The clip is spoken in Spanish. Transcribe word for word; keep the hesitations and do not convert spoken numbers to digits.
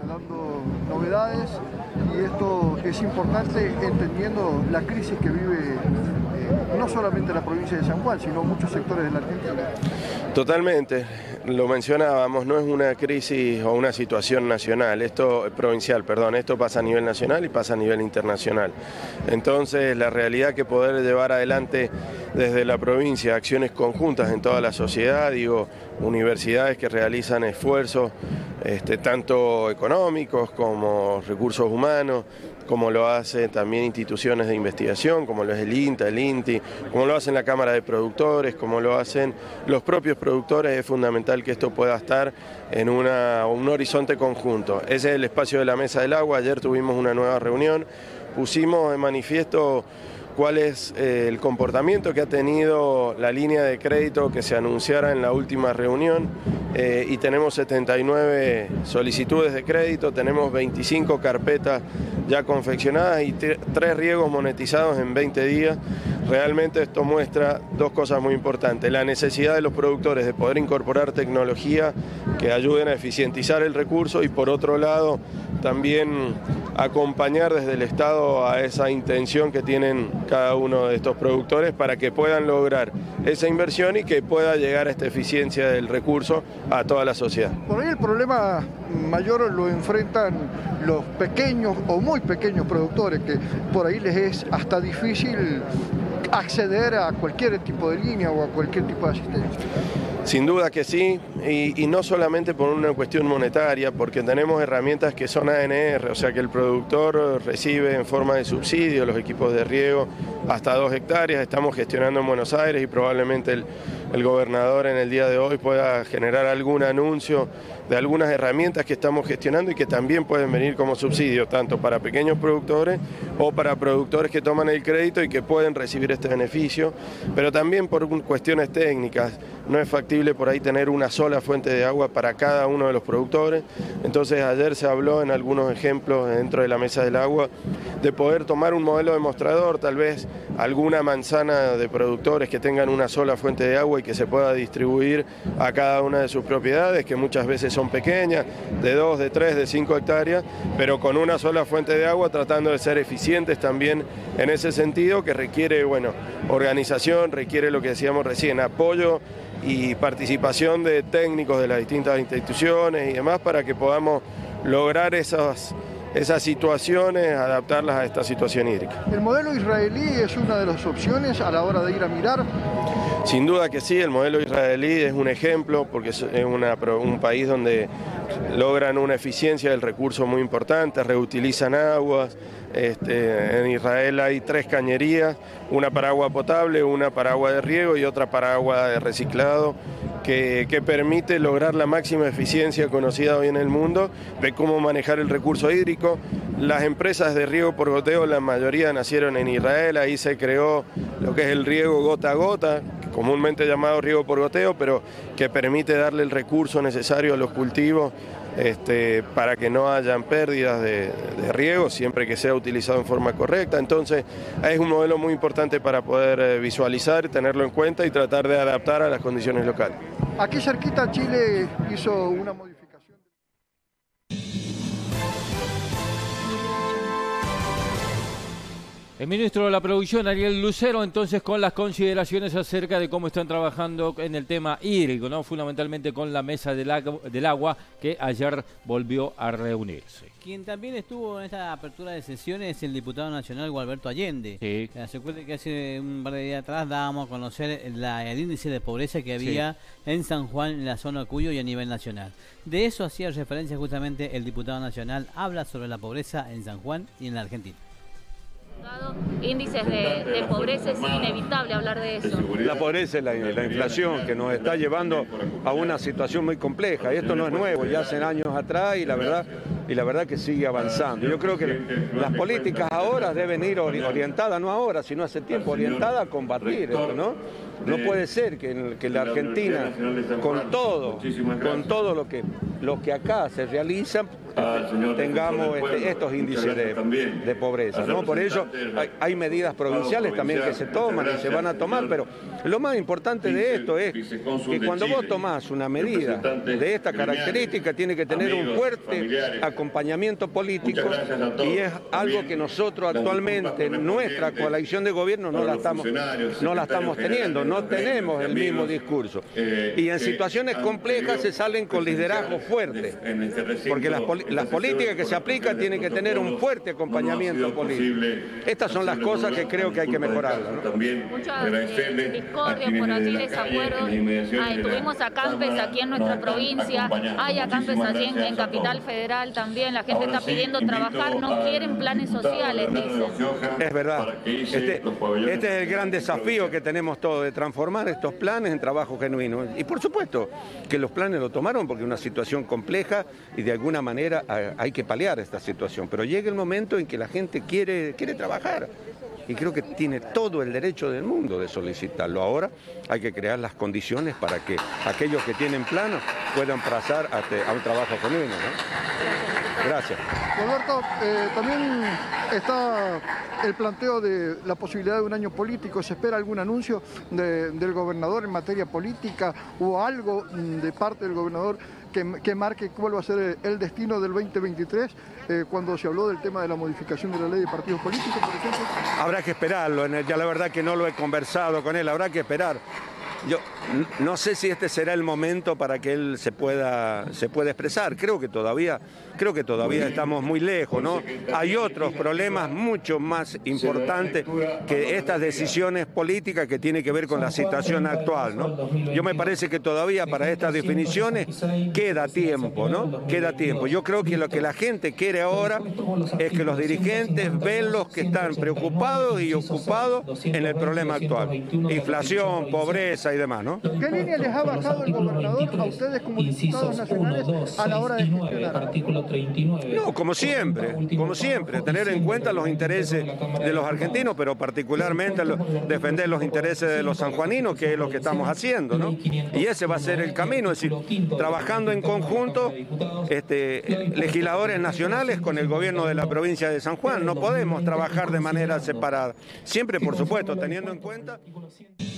Dando novedades, y esto es importante entendiendo la crisis que vive eh, no solamente la provincia de San Juan, sino muchos sectores de la Argentina. Totalmente, lo mencionábamos, no es una crisis o una situación nacional, esto provincial, perdón, esto pasa a nivel nacional y pasa a nivel internacional. Entonces, la realidad que poder llevar adelante desde la provincia acciones conjuntas en toda la sociedad, digo, universidades que realizan esfuerzos este, tanto económicos como recursos humanos, como lo hacen también instituciones de investigación, como lo es el INTA, el INTI, como lo hacen la Cámara de Productores, como lo hacen los propios productores. Es fundamental que esto pueda estar en una, un horizonte conjunto. Ese es el espacio de la Mesa del Agua. Ayer tuvimos una nueva reunión, pusimos en manifiesto cuál es eh, el comportamiento que ha tenido la línea de crédito que se anunciara en la última reunión eh, y tenemos setenta y nueve solicitudes de crédito, tenemos veinticinco carpetas ya confeccionadas y tres riegos monetizados en veinte días. Realmente esto muestra dos cosas muy importantes: la necesidad de los productores de poder incorporar tecnología que ayuden a eficientizar el recurso y, por otro lado, también acompañar desde el Estado a esa intención que tienen cada uno de estos productores para que puedan lograr esa inversión y que pueda llegar a esta eficiencia del recurso a toda la sociedad. Por ahí el problema mayor lo enfrentan los pequeños o muy pequeños productores, que por ahí les es hasta difícil acceder a cualquier tipo de línea o a cualquier tipo de asistencia. Sin duda que sí, y, y no solamente por una cuestión monetaria, porque tenemos herramientas que son A N R, o sea que el productor recibe en forma de subsidio los equipos de riego hasta dos hectáreas, estamos gestionando en Buenos Aires y probablemente el, el gobernador en el día de hoy pueda generar algún anuncio de algunas herramientas que estamos gestionando y que también pueden venir como subsidio, tanto para pequeños productores o para productores que toman el crédito y que pueden recibir este beneficio, pero también por cuestiones técnicas. No es factible por ahí tener una sola fuente de agua para cada uno de los productores. Entonces ayer se habló en algunos ejemplos dentro de la Mesa del Agua de poder tomar un modelo demostrador, tal vez alguna manzana de productores que tengan una sola fuente de agua y que se pueda distribuir a cada una de sus propiedades, que muchas veces son pequeñas, de dos, de tres, de cinco hectáreas, pero con una sola fuente de agua, tratando de ser eficientes también en ese sentido, que requiere, bueno, organización, requiere lo que decíamos recién, apoyo y participación de técnicos de las distintas instituciones y demás para que podamos lograr esas, esas situaciones, adaptarlas a esta situación hídrica. ¿El modelo israelí es una de las opciones a la hora de ir a mirar? Sin duda que sí, el modelo israelí es un ejemplo porque es una, un país donde logran una eficiencia del recurso muy importante, reutilizan aguas. Este, en Israel hay tres cañerías, una para agua potable, una para agua de riego y otra para agua de reciclado, que, que permite lograr la máxima eficiencia conocida hoy en el mundo de cómo manejar el recurso hídrico. Las empresas de riego por goteo, la mayoría nacieron en Israel, ahí se creó lo que es el riego gota a gota, comúnmente llamado riego por goteo, pero que permite darle el recurso necesario a los cultivos este, para que no hayan pérdidas de, de riego, siempre que sea utilizado en forma correcta. Entonces es un modelo muy importante para poder visualizar, tenerlo en cuenta y tratar de adaptar a las condiciones locales. Aquí cerquita Chile hizo una modificación. El ministro de la Producción, Ariel Lucero, entonces con las consideraciones acerca de cómo están trabajando en el tema hídrico, ¿no? Fundamentalmente con la Mesa del Agua, del Agua, que ayer volvió a reunirse. Quien también estuvo en esta apertura de sesiones es el diputado nacional Gualberto Allende. Sí. Se acuerda que hace un par de días atrás dábamos a conocer la, el índice de pobreza que había sí. en San Juan, en la zona Cuyo y a nivel nacional. De eso hacía referencia justamente el diputado nacional, habla sobre la pobreza en San Juan y en la Argentina. Índices de, de pobreza, es inevitable hablar de eso. La pobreza y la, la inflación que nos está llevando a una situación muy compleja, y esto no es nuevo, ya hace años atrás y la verdad, y la verdad que sigue avanzando. Yo creo que las políticas ahora deben ir orientadas, no ahora, sino hace tiempo, orientadas a combatir esto, ¿no? No puede ser que, que la Argentina, con todo, con todo lo que, lo que acá se realiza, tengamos este, estos índices de, de pobreza, ¿no? Por ello hay, hay medidas provinciales también que se toman y se van a tomar, pero lo más importante de esto es que cuando vos tomás una medida de esta característica tiene que tener un fuerte acompañamiento político y es algo que nosotros actualmente en nuestra coalición de gobierno no la estamos, no la estamos teniendo, no tenemos el mismo discurso. Y en situaciones complejas se salen con liderazgo fuerte, porque las, las políticas que se aplican tienen que tener un fuerte acompañamiento político. Estas son las cosas que creo que hay que mejorar, ¿no? Muchas eh, discordias, por así desacuerdos. Ay, tuvimos acampes aquí en nuestra provincia, hay acampes allí en, en Capital Federal también, la gente está pidiendo trabajar, no quieren planes sociales, dicen. Es verdad, este, este es el gran desafío que tenemos todos, de transformar estos planes en trabajo genuino. Y por supuesto que los planes lo tomaron porque es una situación compleja y de alguna manera hay que paliar esta situación, pero llega el momento en que la gente quiere, quiere trabajar. Y creo que tiene todo el derecho del mundo de solicitarlo. Ahora hay que crear las condiciones para que aquellos que tienen planos puedan pasar a, te, a un trabajo genuino, ¿no? Gracias. Roberto, eh, también está el planteo de la posibilidad de un año político. ¿Se espera algún anuncio de, del gobernador en materia política o algo de parte del gobernador que, que marque cuál va a ser el destino del veinte veintitrés, eh, cuando se habló del tema de la modificación de la ley de partidos políticos, por ejemplo? Habrá que esperarlo, ya la verdad que no lo he conversado con él, habrá que esperar. Yo no sé si este será el momento para que él se pueda, se pueda expresar. Creo que todavía, creo que todavía estamos muy lejos, ¿no? Hay otros problemas mucho más importantes que estas decisiones políticas que tienen que ver con la situación actual, ¿no? Yo me parece que todavía para estas definiciones queda tiempo, ¿no? Queda tiempo. Yo creo que lo que la gente quiere ahora es que los dirigentes ven los que están preocupados y ocupados en el problema actual. Inflación, pobreza y demás, ¿no? ¿Qué línea les ha bajado el gobernador a ustedes como diputados nacionales a la hora de gestionar? No, como siempre, como siempre, tener en cuenta los intereses de los argentinos, pero particularmente defender los intereses de los sanjuaninos, que es lo que estamos haciendo, ¿no? Y ese va a ser el camino, es decir, trabajando en conjunto, este, legisladores nacionales con el gobierno de la provincia de San Juan. No podemos trabajar de manera separada, siempre, por supuesto, teniendo en cuenta...